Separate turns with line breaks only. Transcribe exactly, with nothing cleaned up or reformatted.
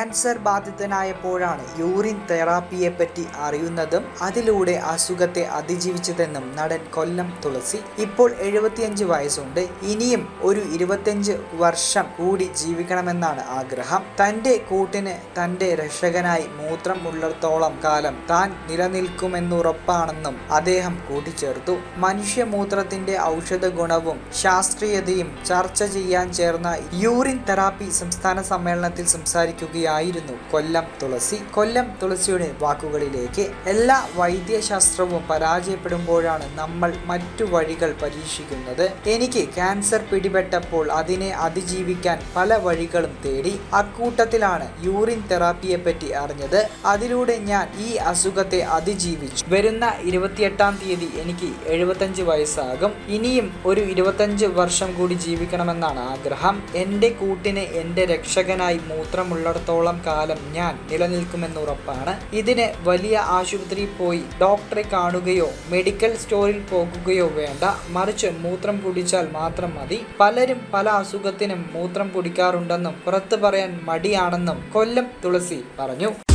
Cancer ബാധിതനായപ്പോഴാണ് urine തെറാപ്പിയെ പറ്റി അറിയുന്നതും അതിലൂടെ അസുഖത്തെ അതിജീവിച്ചതെന്നും നടൻ കൊല്ലം തുളസി. ഇപ്പോൾ എഴുപത്തിയഞ്ച് വയസ്സുണ്ട്. ഇനിയും ഒരു ഇരുപത്തിയഞ്ച് വർഷം കൂടി ജീവിക്കണമെന്നാണ് ആഗ്രഹം. തൻ്റെ കൂട്ടിന് തൻ്റെ രക്ഷകനായി മൂത്രം ഉള്ളിടത്തോളം കാലം താൻ നിലനിൽക്കുമെന്നുറപ്പാണെന്നും അദ്ദേഹം കൂട്ടിച്ചേർത്തു. മനുഷ്യമൂത്രത്തിന്റെ ഔഷധ ഗുണവും ശാസ്ത്രീയതയും ചർച്ച ചെയ്യാൻ ചേർന്ന യൂറിൻ തെറാപ്പി സംസ്ഥാന സമ്മേളനത്തിൽ സംസാരിക്കുകയായിരുന്നു കൊല്ലം തുളസി. കൊല്ലം തുളസിയുടെ വാക്കുകളിലേക്ക്, എല്ലാ വൈദ്യശാസ്ത്രവും പരാജയപ്പെടുമ്പോഴാണ് നമ്മൾ മറ്റു വഴികൾ പരീക്ഷിക്കുന്നത്. എനിക്ക് ക്യാൻസർ പിടിപെട്ടപ്പോൾ അതിനെ അതിജീവിക്കാൻ പല വഴികളും തേടി. അക്കൂട്ടത്തിലാണ് യൂറിൻ തെറാപ്പിയെ പറ്റി അറിഞ്ഞത്. അതിലൂടെ ഞാൻ ഈ അസുഖത്തെ അതിജീവിച്ചു. വരുന്ന ഇരുപത്തിയെട്ടാം തീയതി എനിക്ക് എഴുപത്തഞ്ച് വയസ്സാകും. ഇനിയും ഒരു ഇരുപത്തഞ്ച് വർഷം കൂടി ജീവിക്കണമെന്നാണ് ആഗ്രഹം. എൻ്റെ കൂട്ടിന് എൻ്റെ രക്ഷകനായി മൂത്രമുള്ളിടത്തോളം കാലം ഞാൻ നിലനിൽക്കുമെന്നുറപ്പാണ്. ഇതിന് വലിയ ആശുപത്രിയിൽ പോയി ഡോക്ടറെ കാണുകയോ മെഡിക്കൽ സ്റ്റോറിൽ പോകുകയോ വേണ്ട. മറിച്ച് മൂത്രം കുടിച്ചാൽ മാത്രം മതി. പലരും പല അസുഖത്തിനും മൂത്രം കുടിക്കാറുണ്ടെന്നും പുറത്തു പറയാൻ മടിയാണെന്നും കൊല്ലം തുളസി പറഞ്ഞു.